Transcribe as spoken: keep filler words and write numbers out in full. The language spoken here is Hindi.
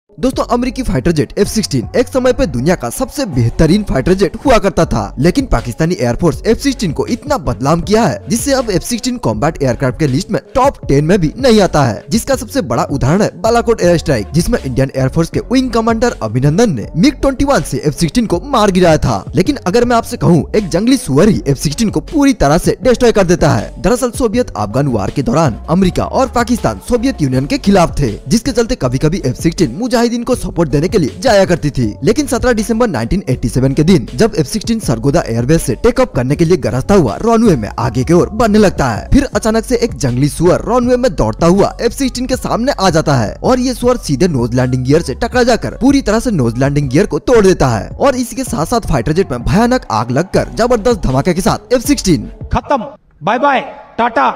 दोस्तों, अमेरिकी फाइटर जेट एफ सिक्सटीन एक समय पे दुनिया का सबसे बेहतरीन फाइटर जेट हुआ करता था, लेकिन पाकिस्तानी एयरफोर्स एफ सिक्सटीन को इतना बदनाम किया है जिससे अब एफ सिक्सटीन कॉम्बैट एयरक्राफ्ट के लिस्ट में टॉप टेन में भी नहीं आता है। जिसका सबसे बड़ा उदाहरण है बालाकोट एयर स्ट्राइक, जिसमें इंडियन एयरफोर्स के विंग कमांडर अभिनंदन ने मिग ट्वेंटी वन से एफ सिक्सटीन को मार गिराया था। लेकिन अगर मैं आपसे कहूँ, एक जंगली सुअर ही एफ सिक्सटीन को पूरी तरह से डिस्ट्रॉय कर देता है। दरअसल सोवियत अफगान वार के दौरान अमेरिका और पाकिस्तान सोवियत यूनियन के खिलाफ थे, जिसके चलते कभी कभी एफ सिक्सटीन मुजाहिदीन को सपोर्ट देने के लिए जाया करती थी। लेकिन सत्रह दिसंबर नाइनटीन एटी सेवन के दिन जब एफ सिक्सटीन सरगोदा एयरबेस से टेक ऑफ करने के लिए गरजता हुआ रनवे में आगे की ओर बढ़ने लगता है, फिर अचानक से एक जंगली सुअर रनवे में दौड़ता हुआ एफ सिक्सटीन के सामने आ जाता है और ये सुअर सीधे नोज लैंडिंग गियर से टकरा जाकर पूरी तरह से नोज लैंडिंग गियर को तोड़ देता है और इसी के साथ साथ फाइटर जेट में भयानक आग लगकर जबरदस्त धमाके के साथ एफ सिक्सटीन खत्म, बाय बाय, टाटा।